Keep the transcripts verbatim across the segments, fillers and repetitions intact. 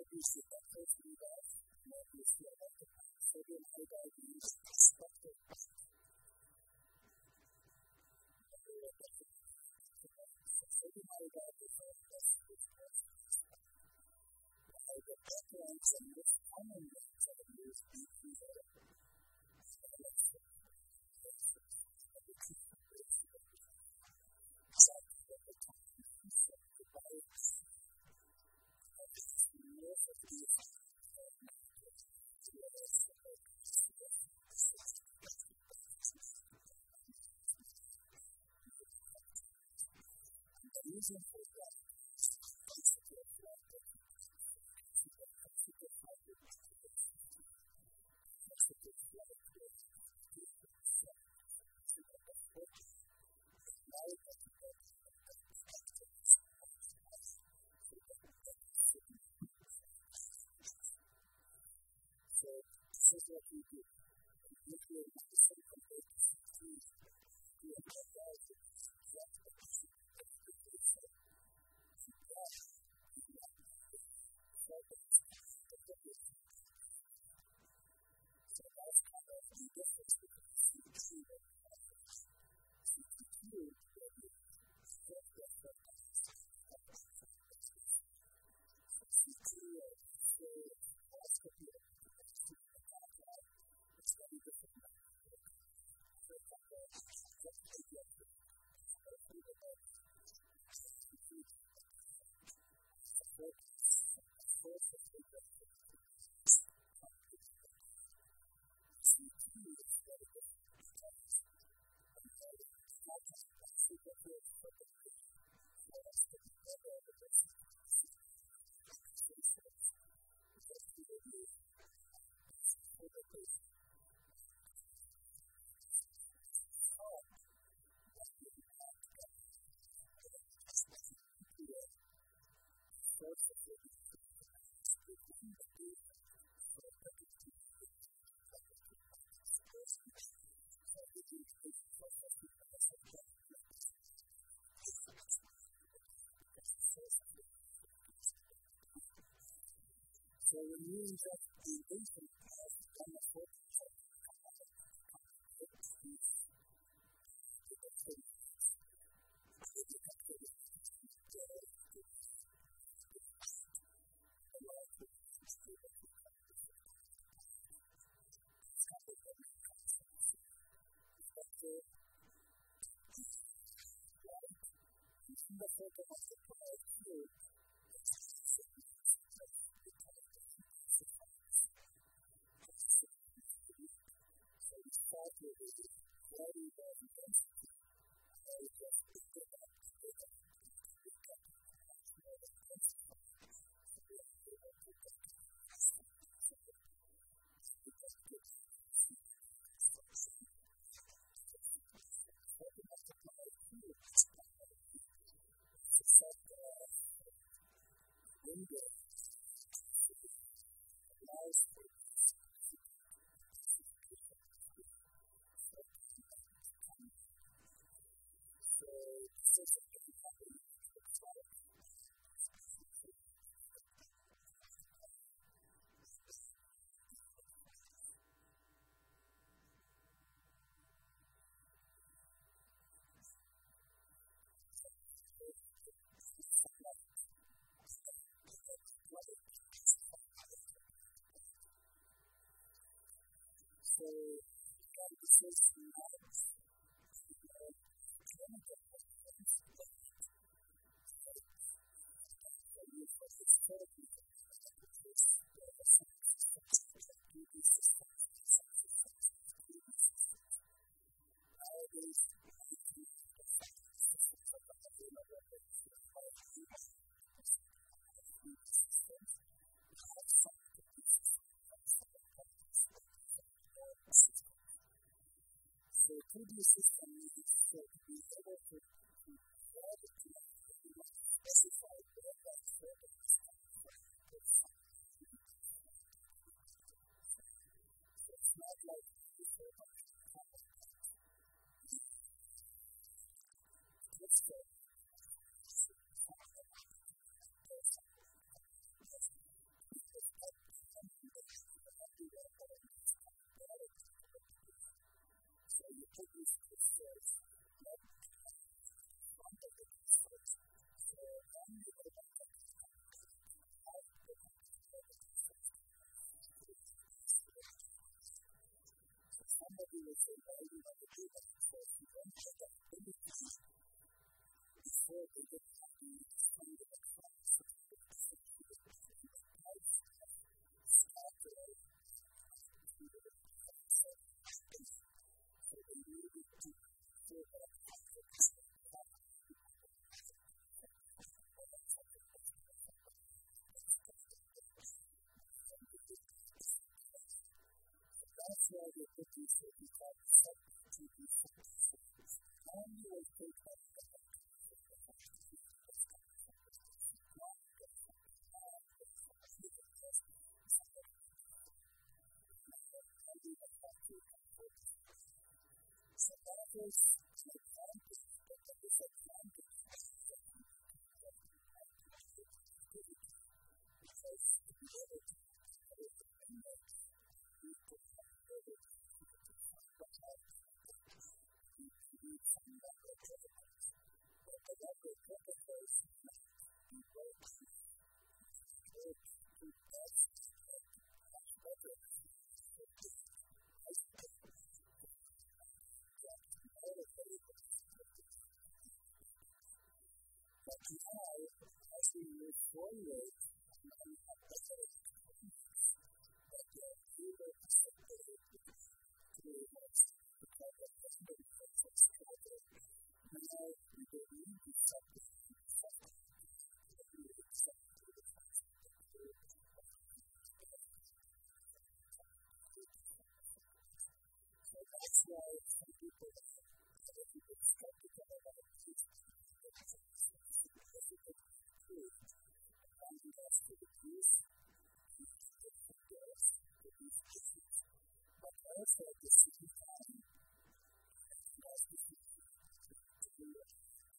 diabetes that hopefully that might be still occupied. So again, high diabetes is expected. So again, high diabetes are best with the backgrounds and most common ones that are used in these are the reason for that is basically so this is what we do. We nuclear medicine compared to C Ts. We have no doubt that this is exactly the patient that we do for. So that is not so that's kind of the difference between C T and C T two, where we get the C T or endoscopy or it's very different. For example, just take it. So when you inject the infant as one of four the photo of the product here, so we start with the body body density, and we just pick it up, pick it up, pick it up, window allows for so this is a very happy product. So, again, this is not a clinical evidence, but so you focus therapy, which is the essence of the duty system, nowadays, we need to the systems that are available with the five systems, we have some so the two D system needs to be able to provide it to us to specify where that photo is coming from. So it's not like the photo can come from this photo. say, why do you want to do that? Because you don't have that ability before they get to be kind of a class of the life started to the space. So they needed to feel that access to that. That's why they put these what we call substitute factors. Only will take that so that was an advantage, but the disadvantage was that you have to activity because to be able to have a dependent, you could have able to but have you need some number of protocols. But the number of protocols you work to work to best much better but now, as we move forward, we have better experiences that we are able to separate through what's the kind of memory that's extraordinary. Now, we don't need to separate something that we would accept through the concept of the word. So that's why some people have a people skeptical about this. And we have to reduce the dose to these issues. But also at the same time, we have to do it.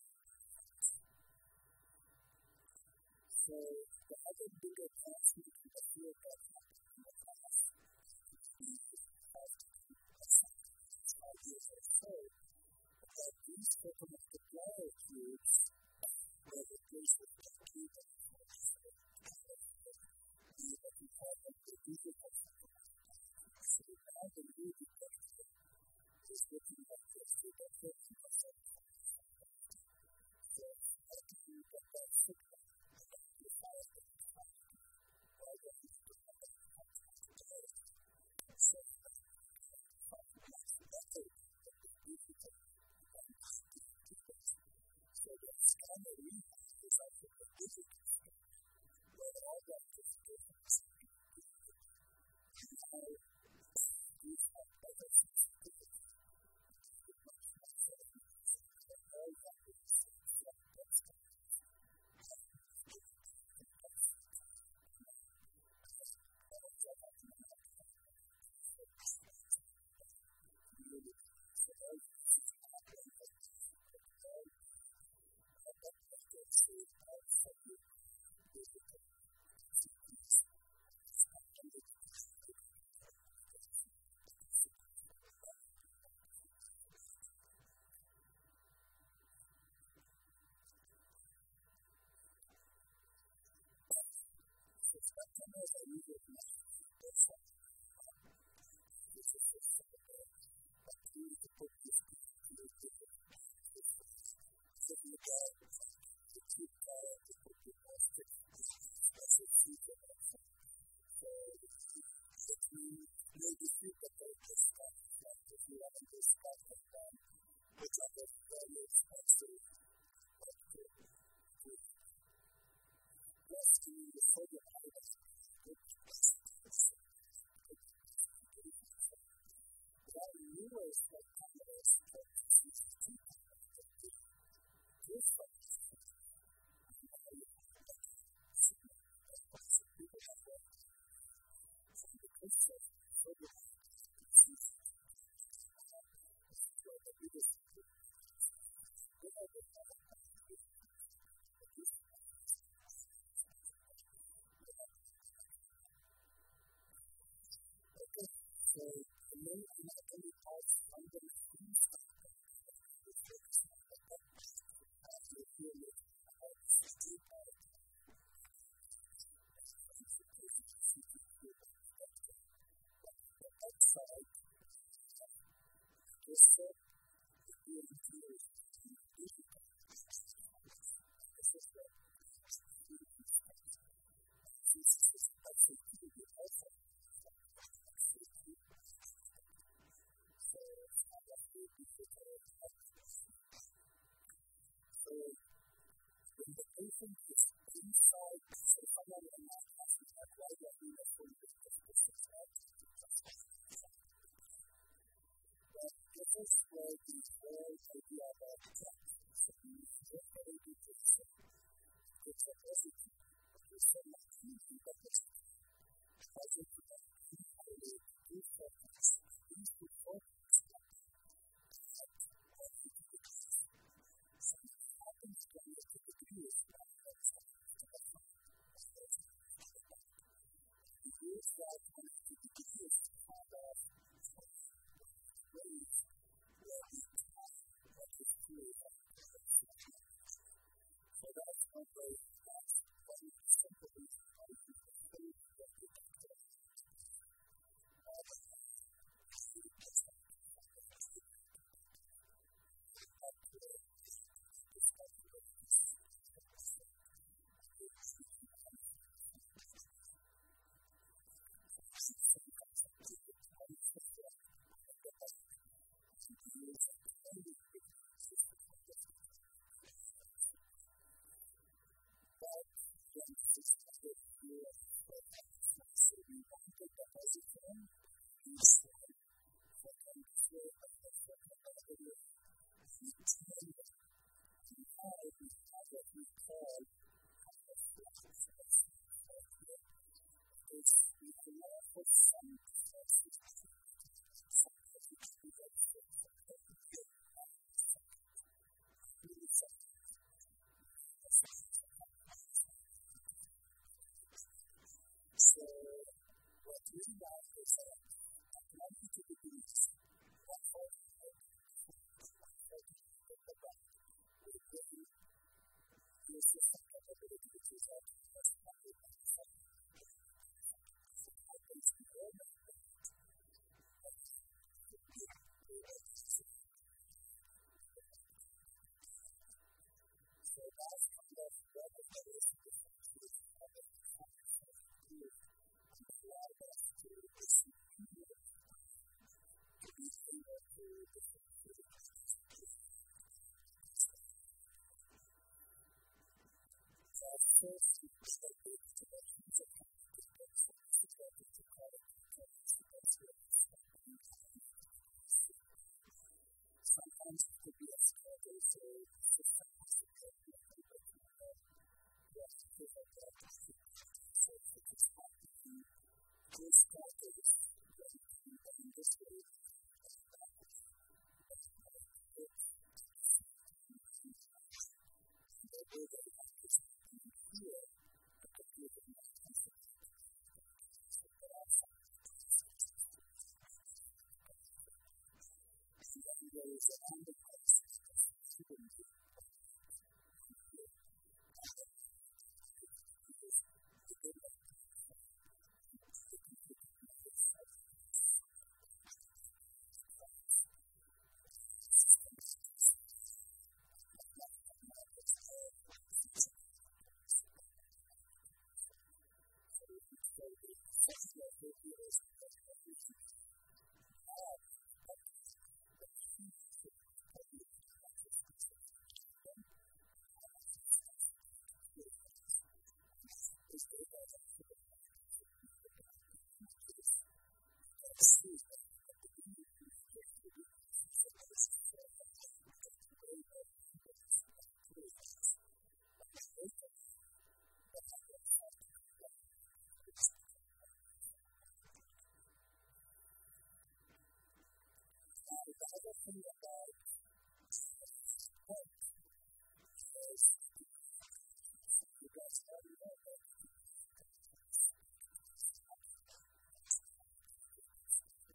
So the other big advancement in the field that happened in the past is about five years or so, that these supplemental molecules where the place of the people is what we call the digital supplement. So now the new detector is looking at this to the fifty percent. So how do you get that signal and amplify it while the people have that today? So that's the method of the digital so the scanner impact is also the digital scanner, where all that is different. And now, these are better sensitivity. It's much more sensitive. But all that is from that scanner. Really, so all this is happening. Customers are usually not this one. This is just but you need to put this into the different so you got the two power to put the most as a feature of some. So if you maybe think about this kind of stuff, if you have this kind of time, which other values actually what could be just to the further items which is while newer stuff cameras can use two cameras that do this function and now you have a signal that once the people have worked from the process further items it's used this is where the biggest improvement is where the other companies but this okay, so the main anatomy parts under the skin is focused on the back as you feel it about the skin part. But the outside years to do that. This is what this is actually pretty also. So it's not that big to take care of this. So when the patient is inside, so someone in my class is not quite that we are going to take this right? But this is where the whole idea about that. So you just very good to say. It's a positive. It's a negative, but it's positive. Highly good focus. These two focus. Something happens to you to the degree of that. The use that one of the degrees kind of ways where we can what is true. So that's one way that's one of the simple reasons why we can say that we can do it. So, what we have is that ninety degrees, one fourth of the one fourth of the body will really use the capability to do that as one hundred percent. So, I think the order of the so that's kind of what it is to differentiate other factors of the group and allow us to receive people to be able to differentiate that first perspective to the use of cognitive perspective to cardiovascular sometimes it could be a struggle, so sometimes it could be a little bit more yes, to give a better so it is hard to do this practice in this way. The way that we have this here, but the way that we have this so there are some there is a number of students the other thing about hope is you guys already know that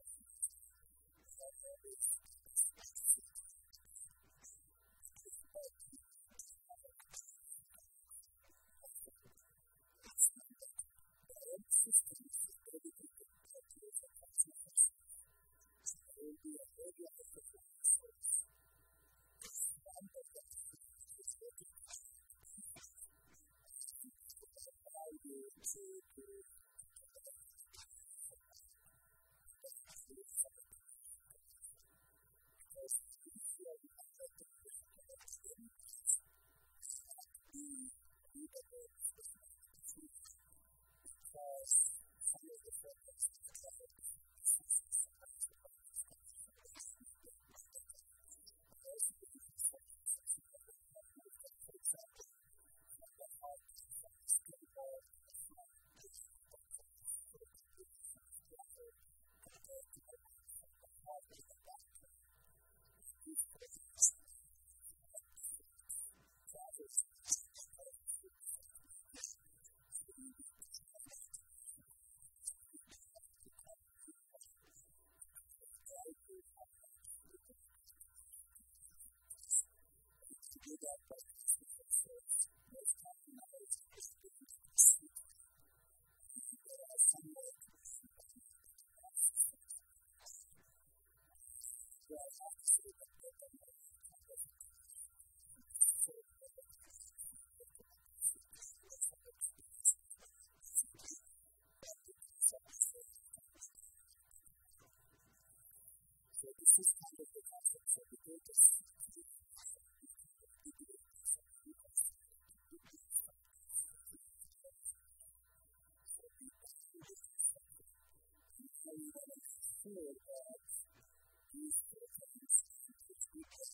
ensure that these programs which we have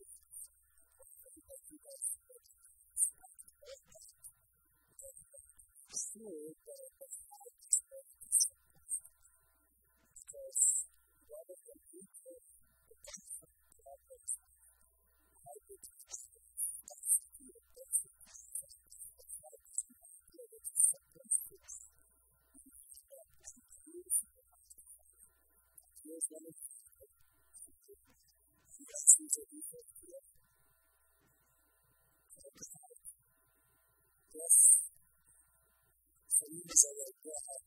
ensure that the high experience because rather than equal the concept of it, I would be a basic concept of how to deal with substances that include here's one of the lessons that we have here. Yes. So you can say that, yeah.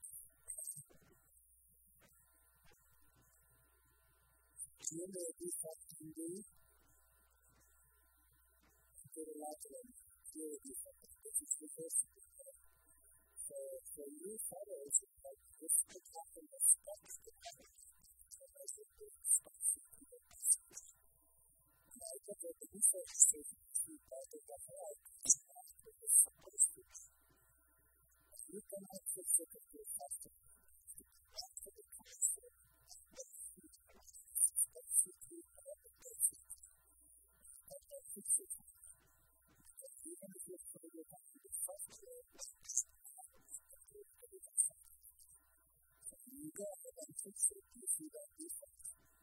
Do you know what this can do? To the left of them, do this. This is the first thing. So, so you follow is like this could happen as steps to happen. So as it goes, steps to happen. And I think that the research is to part of the health is supposed to be. You can access it if you have to. Back to the concept. Let's see. Let's see to another person. And that's it. But even if you're putting it on the software, it's not you go and then fix it, you see that defect.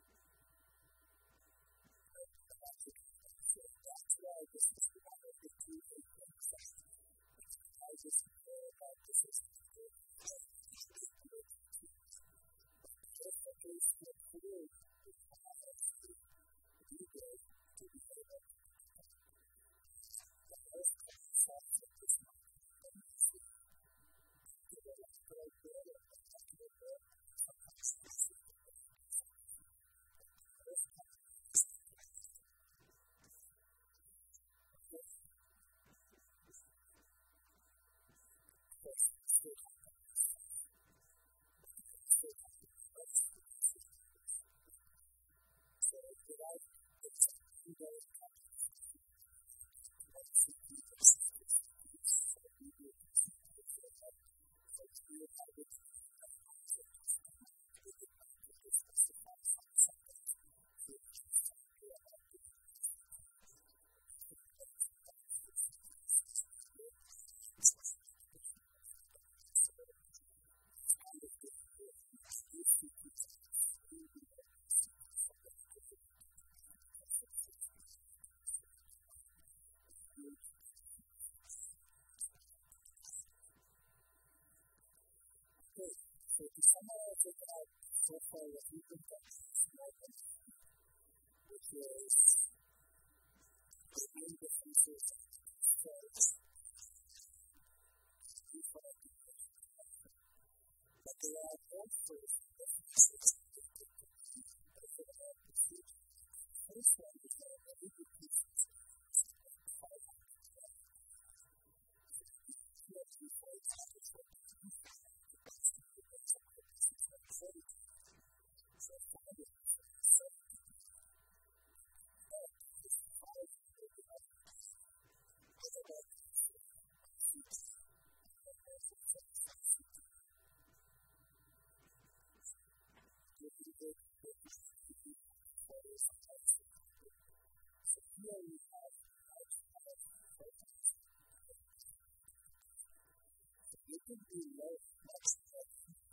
So that's why this is one of the two big things that I just care about this is just the case to prove the process to be good to be able to the first concept of this market is to the left right there and the left right there. Sometimes this is the first concept. So, without accepting those concepts, let's see if this is so we will consider it for that. Let's do it how it's done. We can discuss the concept of something which is something about the So to summarize it out so far what we can talk about which is the main differences of cells but there are also differences first one is that every pieces five hundred before it's so five is so but this five will be up otherwise it's so here we have it could be low much but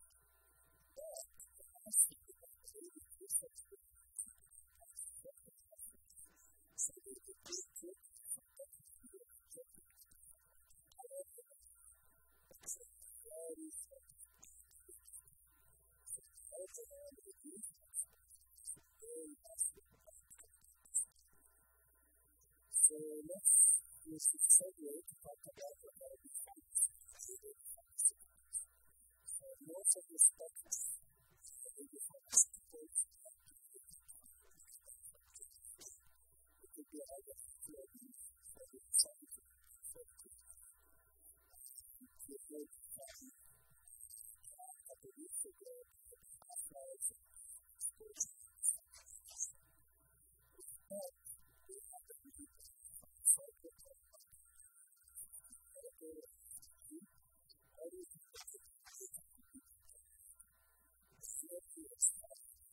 so we could do it so let's use the segue to talk about what are the facts. So most of the facts that we have supposed it could be either theory or the scientific to make a belief ago about sports. But we have to be focused on how do you think it's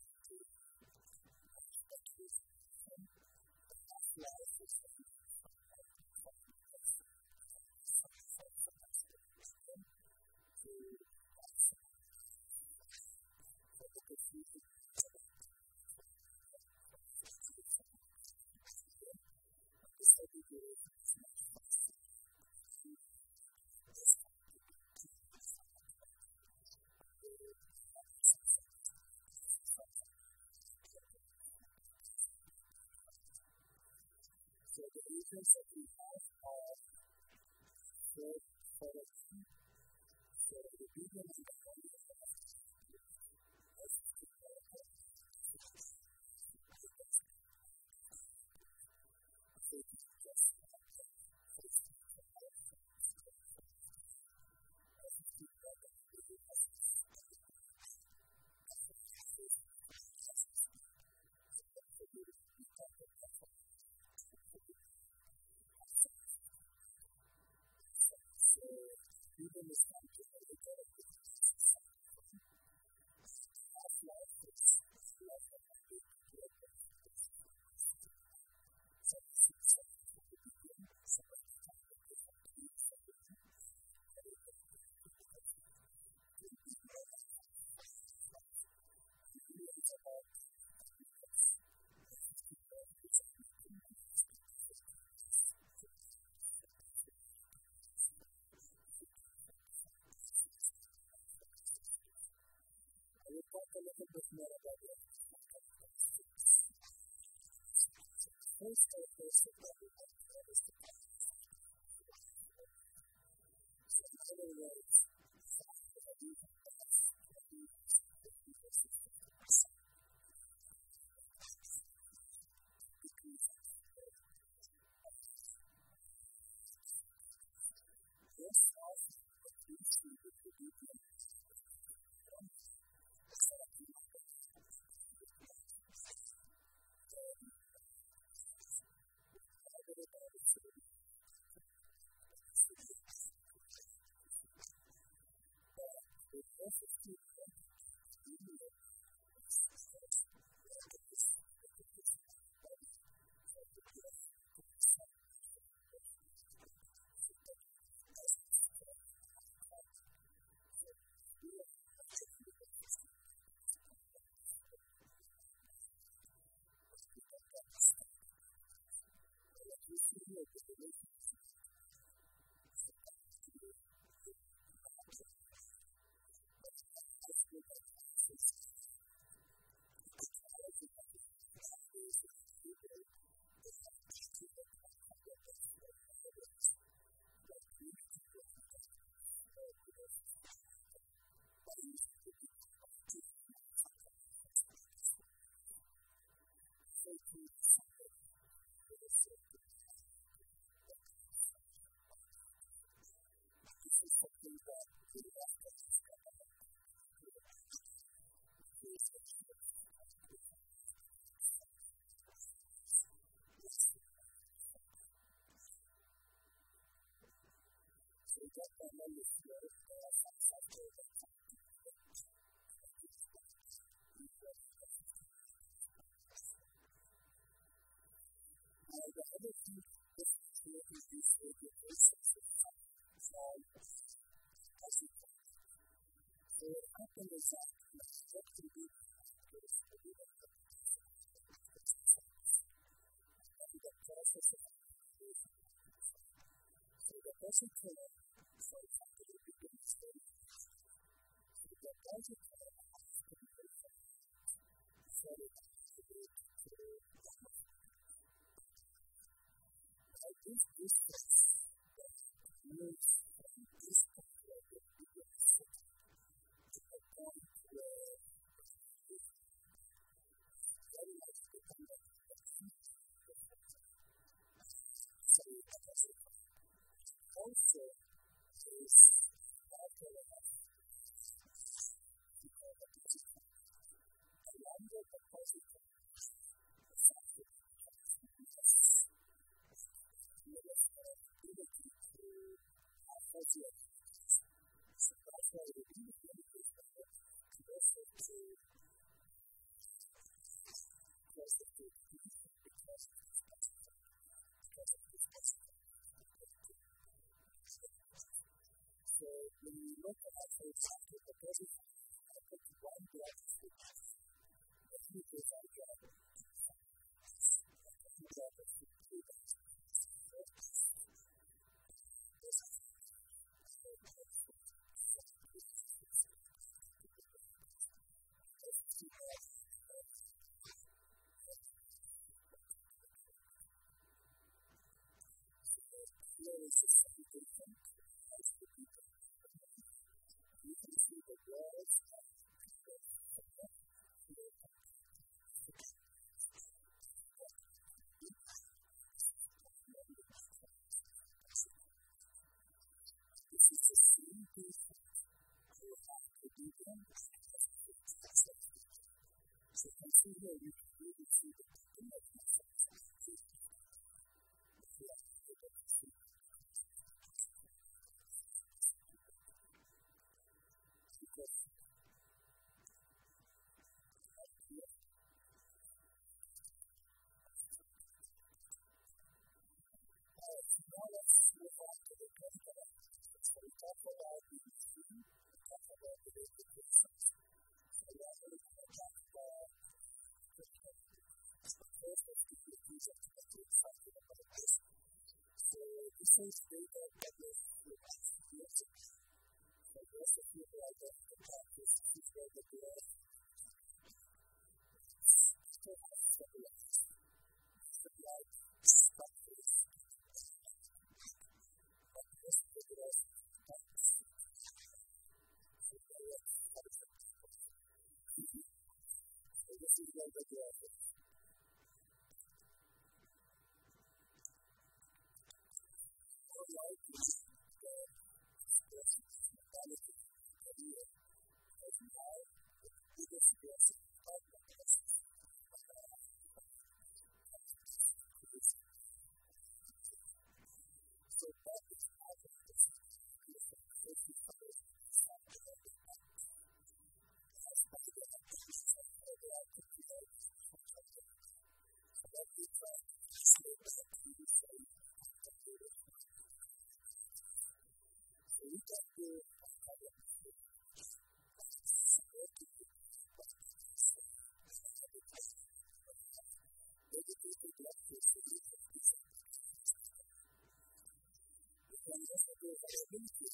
agents that we have are good for the team. So the medium and the body of the body is to develop so you can just even this time to get a better half life is less than a big deal. So this is something to begin, so that you can make it up to you. So you can make it up to you. It's about we'll talk a little bit more about it. First, I first of all, we have to understand. So, in other words, that you can pass the use of the ecosystem. This also includes the distribution the other thing is to reduce regulations as we can. So what happened is that what can be is to do the process of so the person can so exactly the beginning stage. So the person can so it to be to I think this is that moves from this point where the beginning stage to the point where it's very much dependent on the heat of the so that is it. Also, is after enough to call the positive. The longer the positive, the faster it becomes because you have the ability to have positive activities. So that's why the individual is better to also to because of the condition, because of the positive, because of the positive. So when you look at, for example, the positive, I put one blood state. The heat is like a blood of the two blood see here, you can really see the image of something. Yeah, you can see. Because now let's move on to the customer. So we talk about the issue, we talk about the implications. So we are going to talk about the first of the issues that we're talking about this. So this is data that is music. So most of you are going to practice this way that we are still have stability. Stability, structures. This is what the graph is. Our life is the mentality that we have. As we have the biggest blessing of the best. So that is how it is. It is the safety of it. It's not the way it happens. That's why the activities of the activity are that we try to say that we will say that we will so we can do a kind of dedicated lectures to each of these activities. We can also do a limited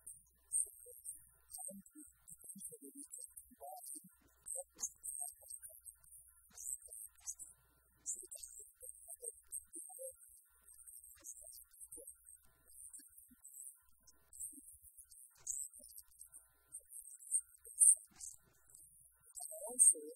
and we potentially we can combine also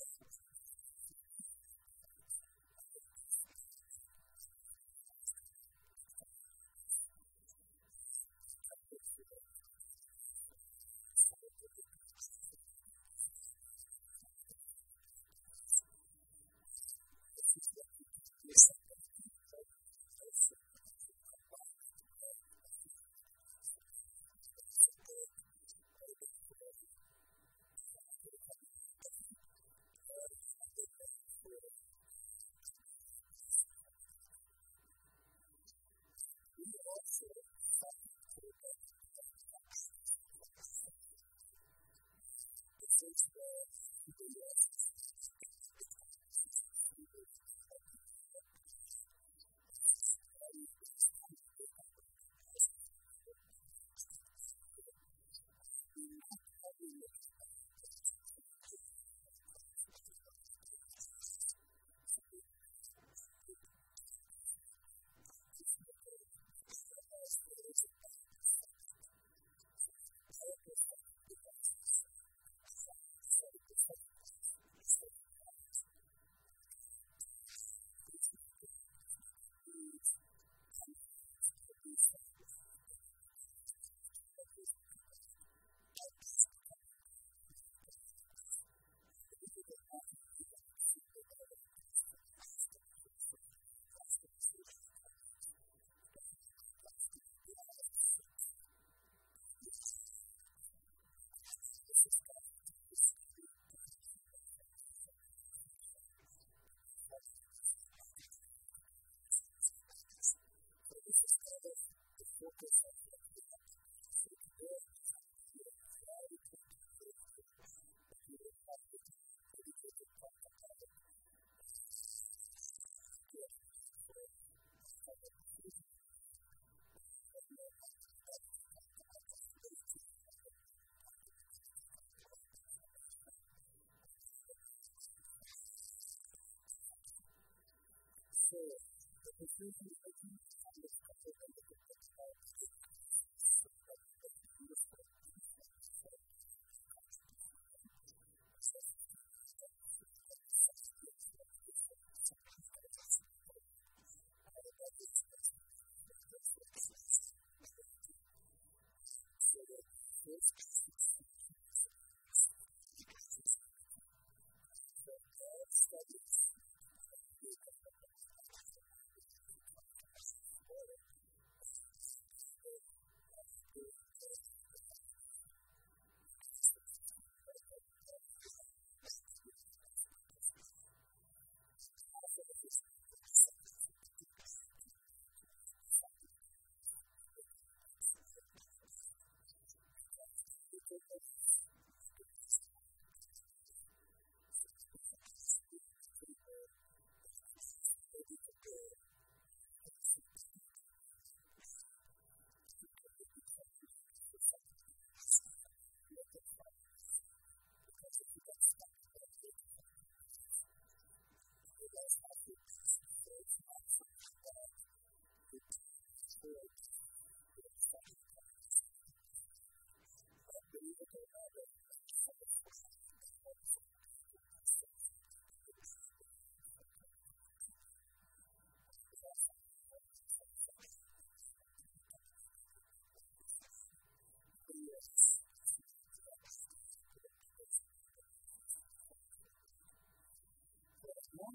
the conclusion is that you have to couple them with the technology.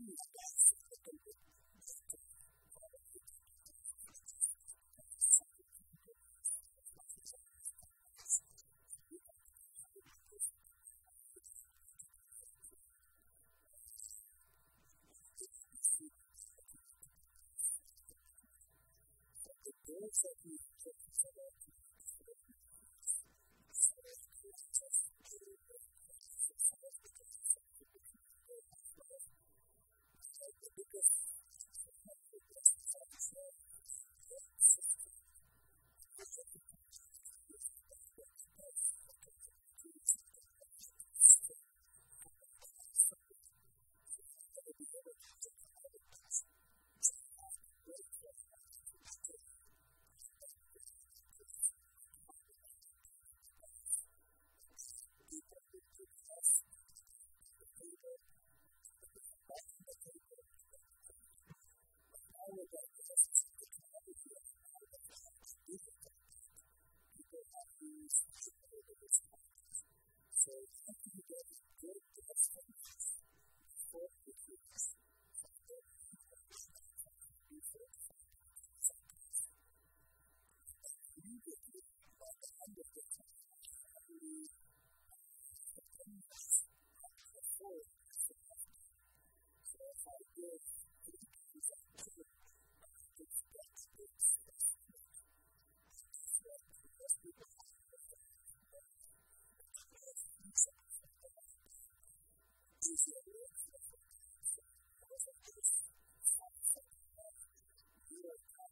Those that we took for that, so something that is good to us for the kids. Immediately, by the end of the time, I believe the things before so if I did the things that I could, it's that's good. Most people have easier work for them. Because of this, you are not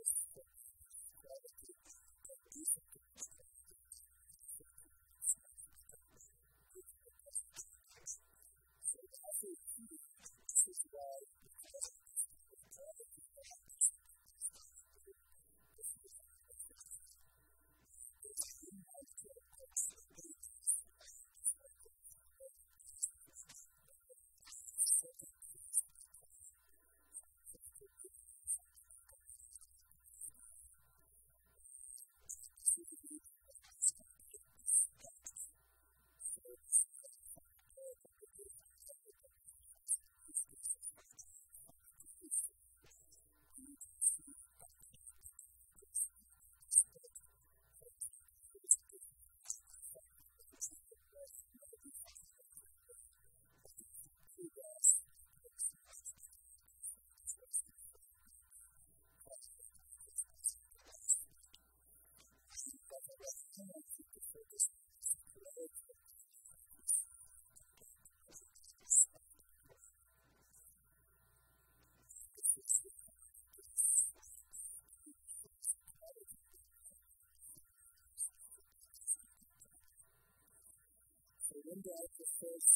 One day, the first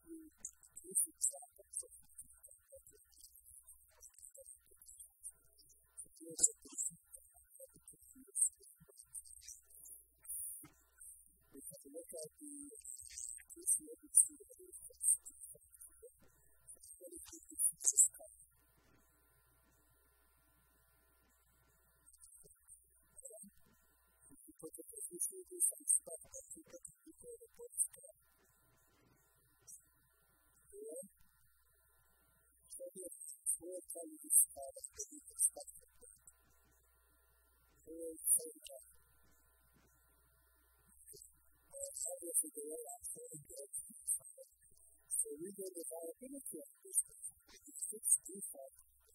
you use examples of we have to look at the appreciated student who is very quickly consistent. Porque preciso de essa expectativa que ficou depois de ela. E toda a sua qualificada pela expectativa. Eu sei que a área federal é a grande so we go to viability of this. It's fixed default.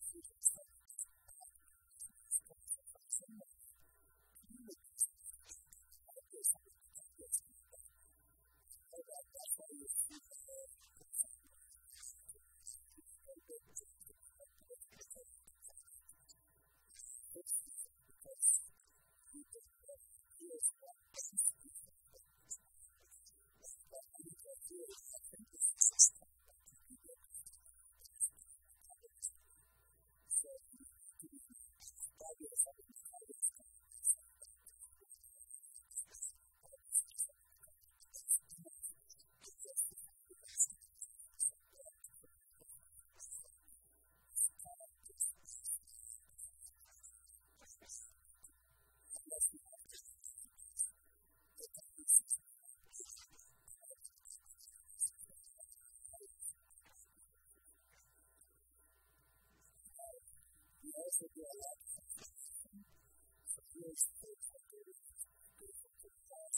Also, there are a lot of years to take up the class.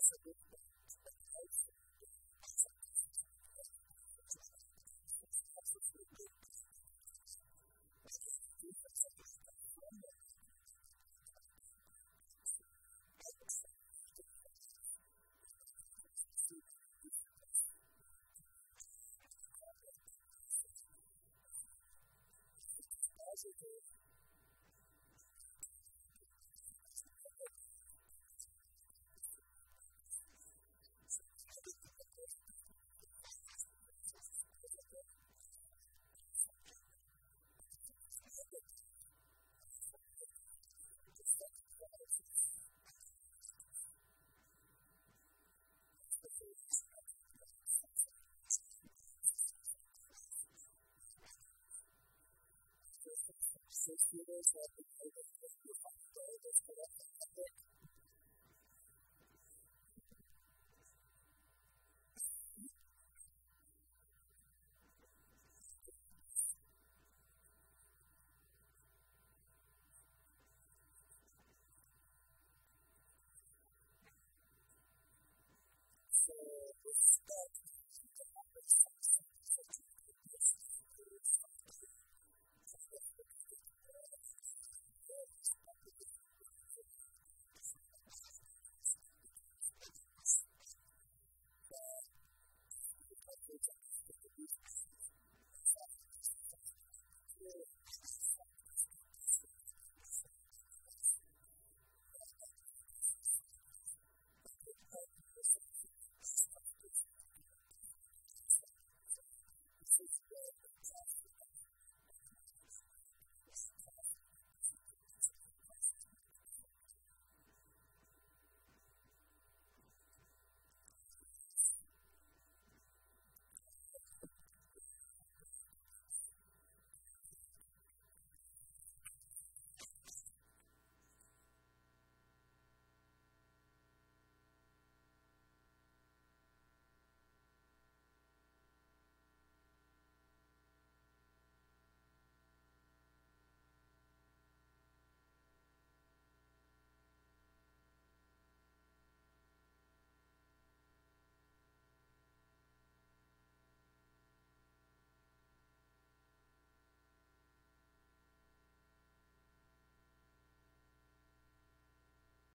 Students have been able to get the able to get the public. So, with that,